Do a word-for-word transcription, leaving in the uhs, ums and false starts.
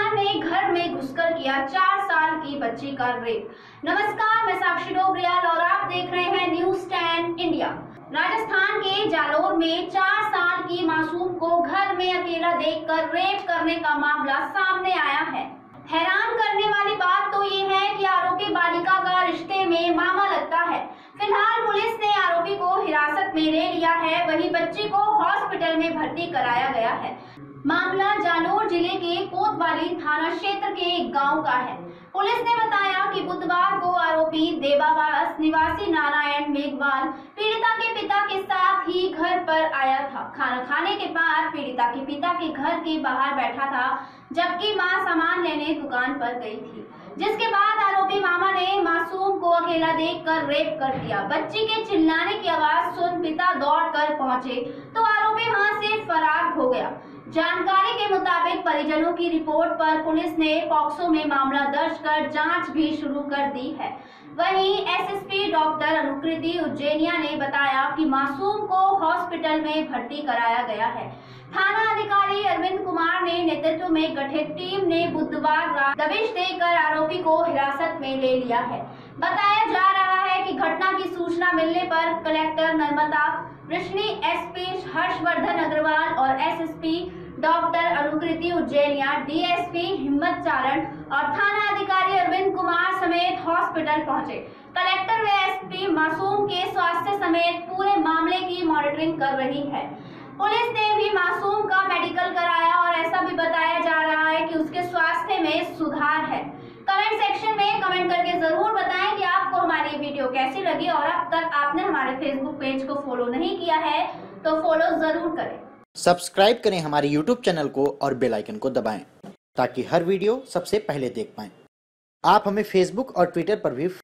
राजस्थान में घर में घुसकर किया चार साल की बच्ची का रेप। नमस्कार, मैं साक्षी डोबरियाल और आप देख रहे हैं न्यूज़ टेन इंडिया। राजस्थान के जालोर में चार साल की मासूम को घर में अकेला देखकर रेप करने का मामला सामने आया है। हैरान करने वाली बात तो ये है कि आरोपी बालिका का रिश्ते में मामा लगता है। फिलहाल पुलिस ने आरोपी को हिरासत में ले लिया है, वहीं बच्ची को हॉस्पिटल में भर्ती कराया गया है। मामला जालोर जिले के कोतवाली थाना क्षेत्र के एक गांव का है। पुलिस ने बताया कि बुधवार को आरोपी देवावास निवासी नारायण मेघवाल पीड़िता के पिता के साथ ही घर पर आया था। खाना खाने के बाद पीड़िता के पिता के घर के बाहर बैठा था, जबकि मां सामान लेने दुकान पर गई थी, जिसके बाद आरोपी मामा ने मासूम को अकेला देखकर रेप कर दिया। बच्ची के चिल्लाने की आवाज सुन पिता दौड़कर पहुंचे तो आरोपी वहां से फरार हो गया। जानकारी के मुताबिक परिजनों की रिपोर्ट पर पुलिस ने पॉक्सो में मामला दर्ज कर जांच भी शुरू कर दी है। वहीं एसएसपी डॉक्टर अनुकृति उज्जैनिया ने बताया कि मासूम को हॉस्पिटल में भर्ती कराया गया है। थाना अधिकारी अरविंद कुमार ने नेतृत्व में गठित टीम ने बुधवार रात दबिश देकर आरोपी को हिरासत में ले लिया है। बताया जा रहा है कि घटना की सूचना मिलने पर कलेक्टर नर्मदा वृष्णि, एसपी हर्षवर्धन अग्रवाल और SSP doctor Anukriti Ujjainia, DSP Himmat Charan और थाना अधिकारी अरविंद कुमार समेत हॉस्पिटल पहुंचे। कलेक्टर व एसपी मासूम के स्वास्थ्य समेत पूरे मामले की मॉनिटरिंग कर रही है। पुलिस ने भी मासूम का मेडिकल कराया और ऐसा भी बताया जा रहा है कि उसके स्वास्थ्य में सुधार है। कमेंट सेक्शन में कमेंट करके जरूर बताएं कि आपको हमारी वीडियो कैसी लगी और अब तक आपने हमारे फेसबुक पेज को फॉलो नहीं किया है तो फॉलो जरूर करें। सब्सक्राइब करें हमारे यूट्यूब चैनल को और बेल आइकन को दबाएं ताकि हर वीडियो सबसे पहले देख पाएं। आप हमें फेसबुक और ट्विटर पर भी